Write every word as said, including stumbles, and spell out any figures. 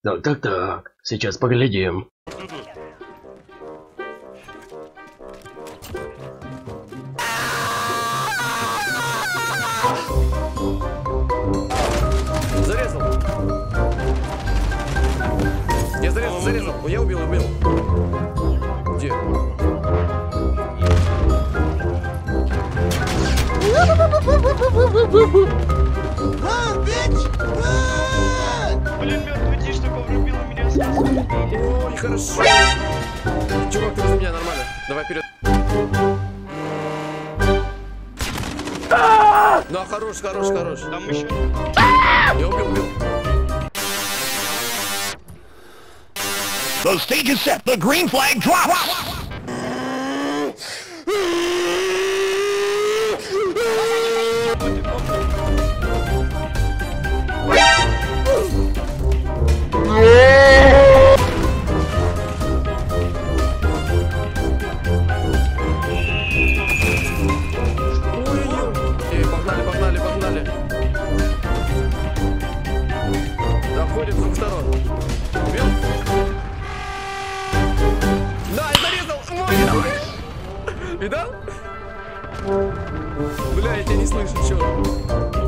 Так, так, так. Сейчас поглядим. Зарезал. Я зарезал, зарезал. Я убил, убил. Где? Блин, мертвый тишь только врубила меня. Ой, хорошо. Чувак, ты за меня нормально. Давай вперед. Да, хорош, хорош, хорош. Там еще. Я убил, убил. The stage is set. The green flag drops. Ой, погнали, погнали, погнали. Доходим с двух сторон. Убил? Да, я зарезал! Ой, давай! Видал? Бля, я тебя не слышу, чё?